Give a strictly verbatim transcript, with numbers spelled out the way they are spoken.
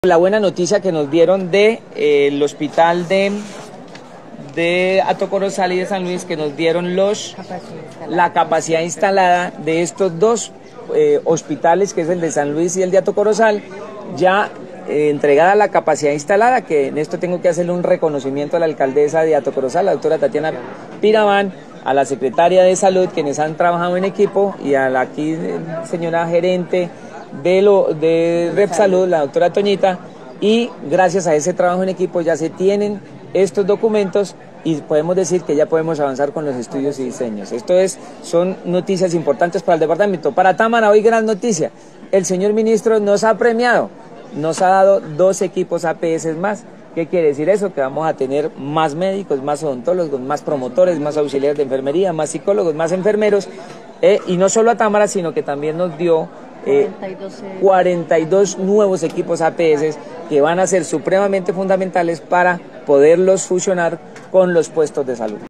La buena noticia que nos dieron de eh, el hospital de, de Hato Corozal y de San Luis, que nos dieron los la capacidad instalada de estos dos eh, hospitales, que es el de San Luis y el de Hato Corozal, ya eh, entregada la capacidad instalada, que en esto tengo que hacerle un reconocimiento a la alcaldesa de Hato Corozal, la doctora Tatiana Piraván, a la secretaria de Salud, quienes han trabajado en equipo, y a la aquí señora gerente de, lo, de Repsalud, la doctora Toñita, y gracias a ese trabajo en equipo ya se tienen estos documentos y podemos decir que ya podemos avanzar con los estudios y diseños. Esto es, son noticias importantes para el departamento. Para Támara, hoy gran noticia, el señor ministro nos ha premiado, nos ha dado dos equipos A P S más. ¿Qué quiere decir eso? Que vamos a tener más médicos, más odontólogos, más promotores, más auxiliares de enfermería, más psicólogos, más enfermeros, eh, y no solo a Támara, sino que también nos dio eh, cuarenta y dos nuevos equipos A P S que van a ser supremamente fundamentales para poderlos fusionar con los puestos de salud.